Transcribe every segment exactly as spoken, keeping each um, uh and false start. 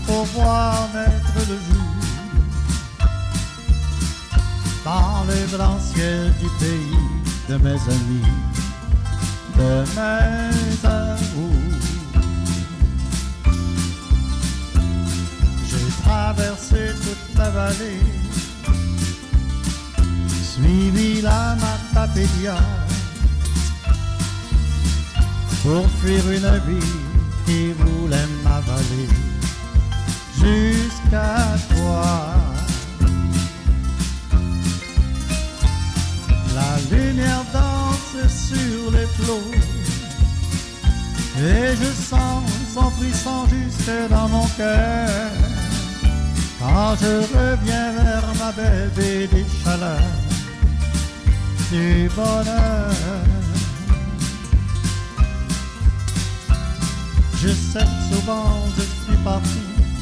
pour voir naître le jour dans le grand ciel du pays de mes amis, de mes amours. J'ai traversé toute la vallée, suivi la Matapédia pour fuir une vie qui voulait m'avaler jusqu'à toi. La lumière danse sur les flots et je sens son frisson jusque dans mon cœur quand je reviens vers ma belle baie des chaleurs du bonheur. Je sais souvent je suis parti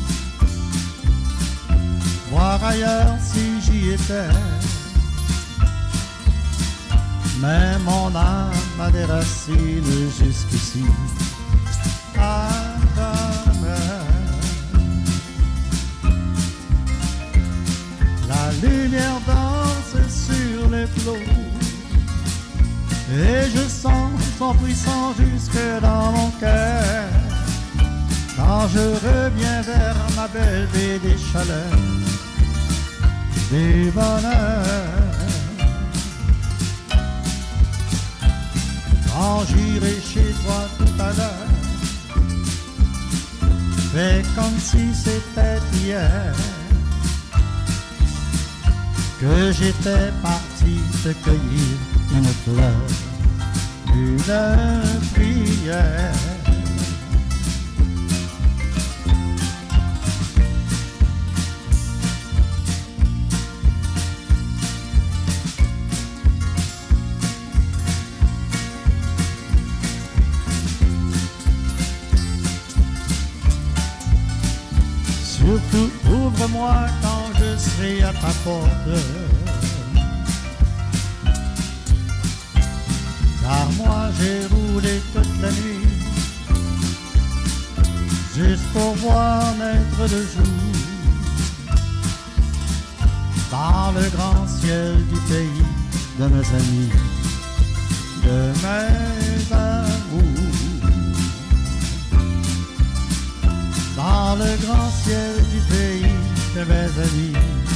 voir ailleurs si j'y étais, mais mon âme a des racines jusqu'ici à jamais. La lumière danse sur les flots et je sens son frisson jusque dans mon cœur quand je reviens vers ma belle baie des chaleurs du bonheur. Quand j'irai chez toi tout à l'heure, fais comme si c'était hier que j'étais parti te cueillir une fleur, une prière. Surtout ouvre-moi quand je serai à ta porte, car moi j'ai roulé toute la nuit juste pour voir naître le jour dans le grand ciel du pays de mes amis, de mes amours. Dans le grand ciel du pays de mes amis,